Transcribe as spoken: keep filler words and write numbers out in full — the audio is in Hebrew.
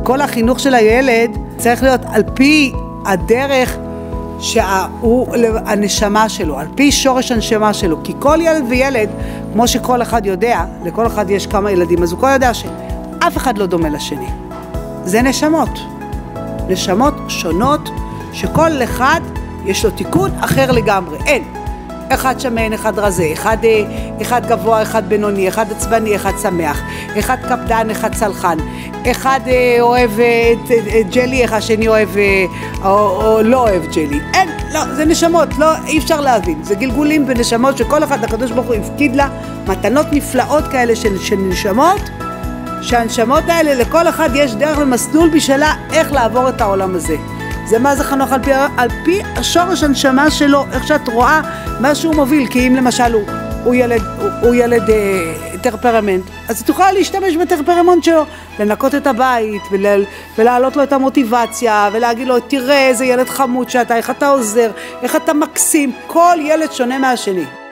כל החינוך של הילד צריך להיות על פי הדרך שהוא הנשמה שלו, על פי שורש הנשמה שלו. כי כל ילד וילד, כמו שכל אחד יודע, לכל אחד יש כמה ילדים, אז הוא כל יודע שאף אחד לא דומה לשני. זה נשמות. נשמות שונות, שכל אחד יש לו תיקון אחר לגמרי. אין. אחד שמן, אחד רזה, אחד, אחד גבוה, אחד בינוני, אחד עצבני, אחד שמח, אחד קפדן, אחד צלחן, אחד אוהב ג'לי, אחד שני אוהב או, או לא אוהב ג'לי. אין, לא, זה נשמות, לא, אי אפשר להבין. זה גלגולים בנשמות שכל אחד, הקדוש ברוך הוא הפקיד לה מתנות נפלאות כאלה של, של נשמות, שהנשמות האלה לכל אחד יש דרך ומסלול בשבילה איך לעבור את העולם הזה. זה מה זה חנוך על פי, על פי השורש הנשמה שלו, איך שאת רואה מה שהוא מוביל. כי אם למשל הוא, הוא ילד, הוא, הוא ילד אה, טרפרמנט, אז תוכל להשתמש בטרפרמנט שלו, לנקות את הבית ולה, ולהעלות לו את המוטיבציה ולהגיד לו תראה איזה ילד חמוד שאתה, איך אתה עוזר, איך אתה מקסים. כל ילד שונה מהשני.